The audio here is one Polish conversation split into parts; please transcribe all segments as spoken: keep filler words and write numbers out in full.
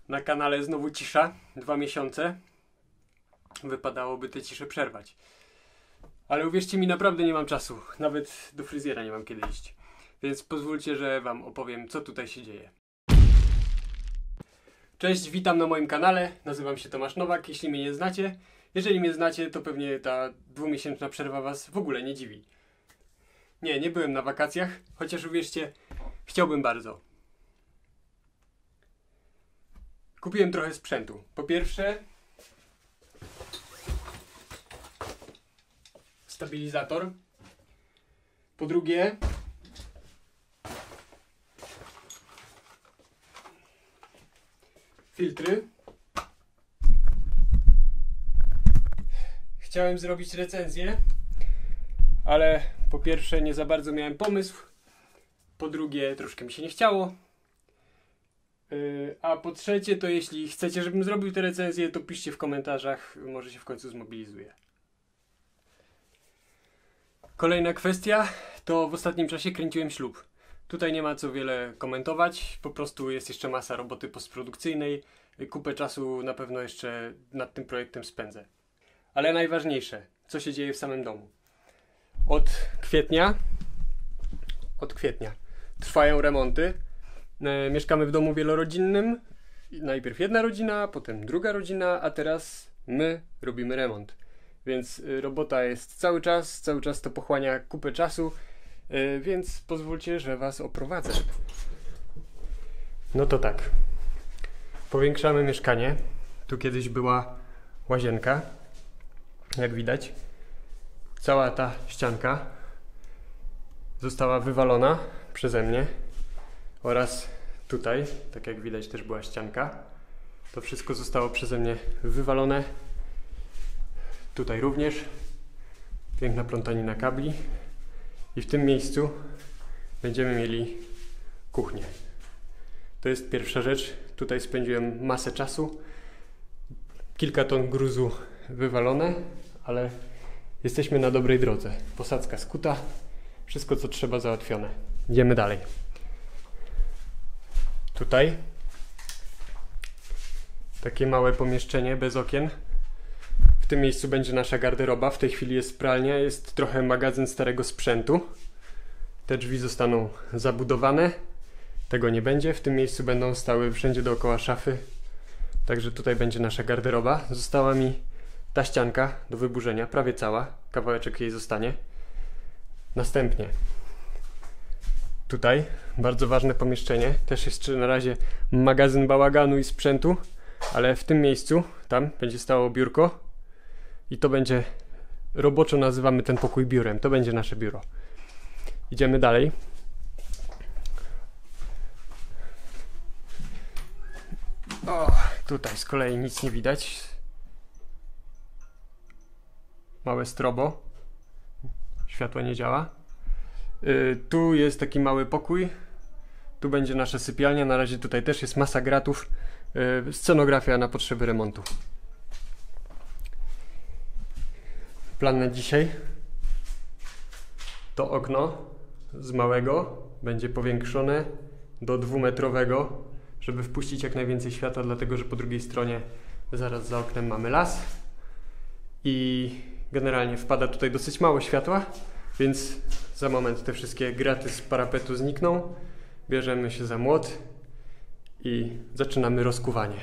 Na kanale znowu cisza, dwa miesiące. Wypadałoby tę ciszę przerwać. Ale uwierzcie mi, naprawdę nie mam czasu. Nawet do fryzjera nie mam kiedy iść. Więc pozwólcie, że wam opowiem, co tutaj się dzieje. Cześć, witam na moim kanale. Nazywam się Tomasz Nowak, jeśli mnie nie znacie. Jeżeli mnie znacie, to pewnie ta dwumiesięczna przerwa was w ogóle nie dziwi. Nie, nie byłem na wakacjach, chociaż uwierzcie, chciałbym bardzo. Kupiłem trochę sprzętu. Po pierwsze, stabilizator. Po drugie, filtry. Chciałem zrobić recenzję, ale po pierwsze nie za bardzo miałem pomysł. Po drugie, troszkę mi się nie chciało. Yy, a po trzecie, to jeśli chcecie, żebym zrobił tę recenzję, to piszcie w komentarzach, może się w końcu zmobilizuję. Kolejna kwestia, to w ostatnim czasie kręciłem ślub. Tutaj nie ma co wiele komentować, po prostu jest jeszcze masa roboty postprodukcyjnej. Kupę czasu na pewno jeszcze nad tym projektem spędzę. Ale najważniejsze, co się dzieje w samym domu. Od kwietnia, od kwietnia trwają remonty. E, mieszkamy w domu wielorodzinnym. Najpierw jedna rodzina, potem druga rodzina, a teraz my robimy remont. Więc y, robota jest cały czas, cały czas to pochłania kupę czasu, y, więc pozwólcie, że was oprowadzę. No to tak. Powiększamy mieszkanie. Tu kiedyś była łazienka. Jak widać, cała ta ścianka została wywalona przeze mnie oraz tutaj, tak jak widać, też była ścianka. To wszystko zostało przeze mnie wywalone. Tutaj również piękna plątanina kabli i w tym miejscu będziemy mieli kuchnię. To jest pierwsza rzecz. Tutaj spędziłem masę czasu. Kilka ton gruzu wywalone, ale jesteśmy na dobrej drodze. Posadzka skuta, wszystko co trzeba załatwione. Idziemy dalej. Tutaj takie małe pomieszczenie bez okien. W tym miejscu będzie nasza garderoba. W tej chwili jest pralnia, jest trochę magazyn starego sprzętu. Te drzwi zostaną zabudowane. Tego nie będzie. W tym miejscu będą stały wszędzie dookoła szafy. Także tutaj będzie nasza garderoba. Została mi ta ścianka do wyburzenia, prawie cała. Kawałeczek jej zostanie. Następnie tutaj bardzo ważne pomieszczenie. Też jest na razie magazyn bałaganu i sprzętu. Ale w tym miejscu, tam będzie stało biurko. I to będzie, roboczo nazywamy ten pokój biurem. To będzie nasze biuro. Idziemy dalej. O, tutaj z kolei nic nie widać. Małe strobo. Światło nie działa. Yy, tu jest taki mały pokój. Tu będzie nasza sypialnia. Na razie tutaj też jest masa gratów. Yy, scenografia na potrzeby remontu. Plan na dzisiaj to okno z małego będzie powiększone do dwumetrowego, żeby wpuścić jak najwięcej światła, dlatego że po drugiej stronie zaraz za oknem mamy las i generalnie wpada tutaj dosyć mało światła, więc za moment te wszystkie graty z parapetu znikną, bierzemy się za młot i zaczynamy rozkuwanie.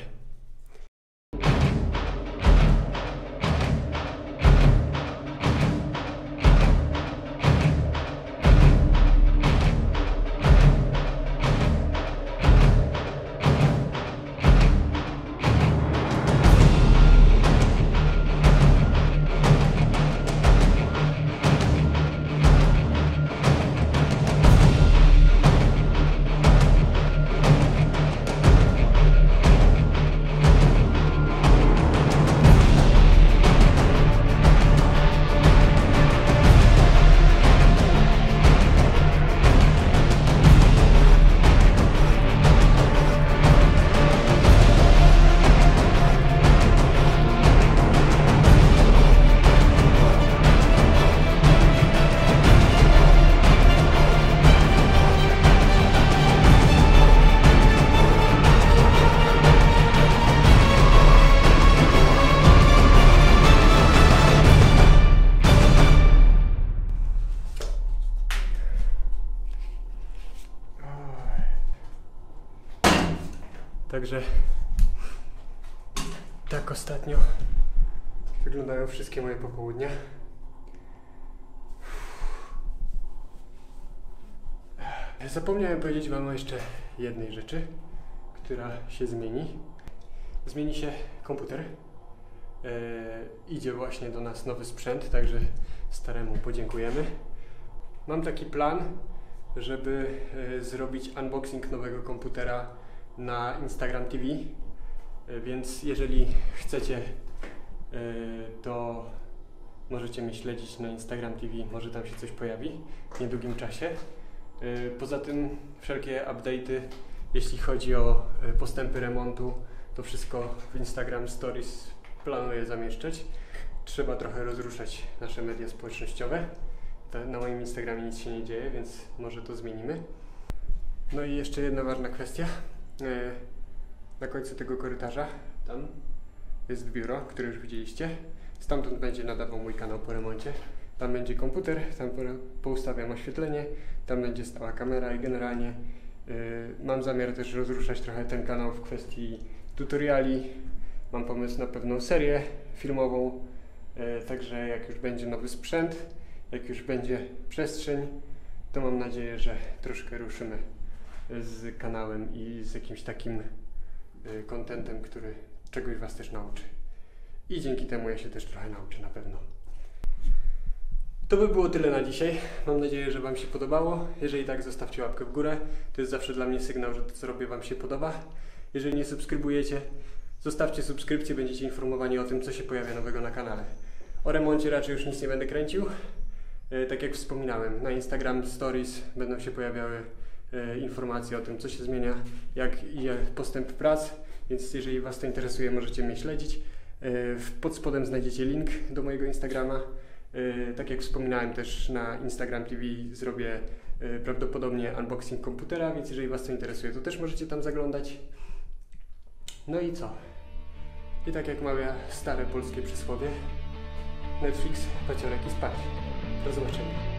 Także tak ostatnio wyglądają wszystkie moje popołudnia. Zapomniałem powiedzieć wam o jeszcze jednej rzeczy, która się zmieni. Zmieni się komputer. Yy, idzie właśnie do nas nowy sprzęt, także staremu podziękujemy. Mam taki plan, żeby yy, zrobić unboxing nowego komputera na Instagram T V, yy, więc jeżeli chcecie, yy, to możecie mnie śledzić na Instagram T V, może tam się coś pojawi w niedługim czasie. Yy, poza tym wszelkie update'y, jeśli chodzi o yy, postępy remontu, to wszystko w Instagram Stories planuję zamieszczać. Trzeba trochę rozruszać nasze media społecznościowe. Na moim Instagramie nic się nie dzieje, więc może to zmienimy. No i jeszcze jedna ważna kwestia. Na końcu tego korytarza, tam jest biuro, które już widzieliście. Stamtąd będzie nadawał mój kanał po remoncie. Tam będzie komputer, tam poustawiam oświetlenie, tam będzie stała kamera i generalnie mam zamiar też rozruszać trochę ten kanał w kwestii tutoriali. Mam pomysł na pewną serię filmową, e, także jak już będzie nowy sprzęt, jak już będzie przestrzeń, to mam nadzieję, że troszkę ruszymy z kanałem i z jakimś takim kontentem, który czegoś was też nauczy. I dzięki temu ja się też trochę nauczę na pewno. To by było tyle na dzisiaj. Mam nadzieję, że wam się podobało. Jeżeli tak, zostawcie łapkę w górę. To jest zawsze dla mnie sygnał, że to, co robię, wam się podoba. Jeżeli nie subskrybujecie, zostawcie subskrypcję, będziecie informowani o tym, co się pojawia nowego na kanale. O remoncie raczej już nic nie będę kręcił. E, tak jak wspominałem, na Instagram Stories będą się pojawiały e, informacje o tym, co się zmienia, jak idzie postęp prac, więc jeżeli was to interesuje, możecie mnie śledzić. E, pod spodem znajdziecie link do mojego Instagrama. E, tak jak wspominałem, też na Instagram T V zrobię e, prawdopodobnie unboxing komputera, więc jeżeli was to interesuje, to też możecie tam zaglądać. No i co? I tak jak mawia stare polskie przysłowie, Netflix, paciorek i spać. Do zobaczenia.